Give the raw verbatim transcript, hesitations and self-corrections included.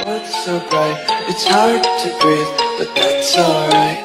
so bright, it's hard to breathe, but that's alright.